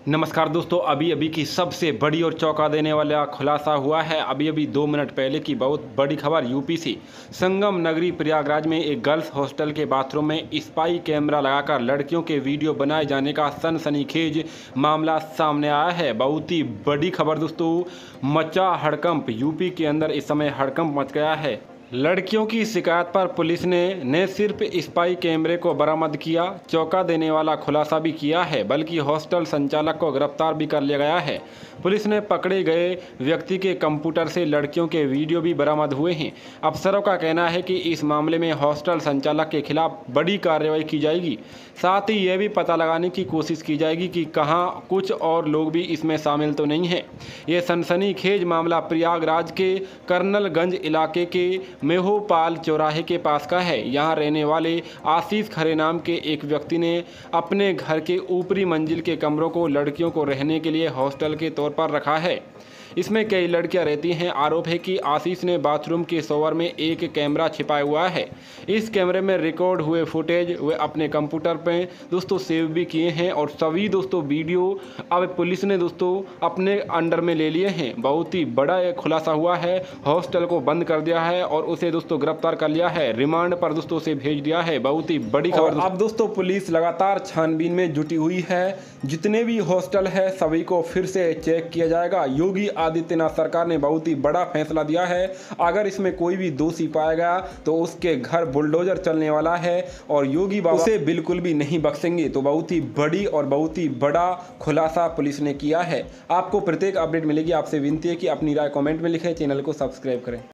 नमस्कार दोस्तों, अभी अभी की सबसे बड़ी और चौंका देने वाला खुलासा हुआ है। अभी 2 मिनट पहले की बहुत बड़ी खबर यूपी से। संगम नगरी प्रयागराज में एक गर्ल्स हॉस्टल के बाथरूम में स्पाई कैमरा लगाकर लड़कियों के वीडियो बनाए जाने का सनसनीखेज मामला सामने आया है। बहुत ही बड़ी खबर दोस्तों, मचा हड़कंप। यूपी के अंदर इस समय हड़कंप मच गया है। लड़कियों की शिकायत पर पुलिस ने न सिर्फ स्पाई कैमरे को बरामद किया, चौंका देने वाला खुलासा भी किया है, बल्कि हॉस्टल संचालक को गिरफ्तार भी कर लिया गया है। पुलिस ने पकड़े गए व्यक्ति के कंप्यूटर से लड़कियों के वीडियो भी बरामद हुए हैं। अफसरों का कहना है कि इस मामले में हॉस्टल संचालक के खिलाफ बड़ी कार्रवाई की जाएगी। साथ ही यह भी पता लगाने की कोशिश की जाएगी कि कहाँ कुछ और लोग भी इसमें शामिल तो नहीं हैं। ये सनसनीखेज मामला प्रयागराज के कर्नलगंज इलाके के मेहोपाल चौराहे के पास का है। यहाँ रहने वाले आशीष खरे नाम के एक व्यक्ति ने अपने घर के ऊपरी मंजिल के कमरों को लड़कियों को रहने के लिए हॉस्टल के तौर पर रखा है। इसमें कई लड़कियां रहती हैं। आरोप है कि आशीष ने बाथरूम के शॉवर में एक कैमरा छिपाया हुआ है। इस कैमरे में रिकॉर्ड हुए फुटेज वे अपने कंप्यूटर पे दोस्तों सेव भी किए हैं और सभी दोस्तों वीडियो अब पुलिस ने दोस्तों अपने अंडर में ले लिए हैं। बहुत ही बड़ा एक खुलासा हुआ है। हॉस्टल को बंद कर दिया है और उसे दोस्तों गिरफ्तार कर लिया है, रिमांड पर दोस्तों से भेज दिया है। बहुत ही बड़ी खबर। अब दोस्तों पुलिस लगातार छानबीन में जुटी हुई है। जितने भी हॉस्टल है सभी को फिर से चेक किया जाएगा। योगी आदित्यनाथ सरकार ने बहुत ही बड़ा फैसला दिया है। अगर इसमें कोई भी दोषी पाया गया तो उसके घर बुलडोजर चलने वाला है और योगी बाबा उसे बिल्कुल भी नहीं बख्शेंगे। तो बहुत ही बड़ी और बहुत ही बड़ा खुलासा पुलिस ने किया है। आपको प्रत्येक अपडेट मिलेगी। आपसे विनती है कि अपनी राय कमेंट में लिखें, चैनल को सब्सक्राइब करें।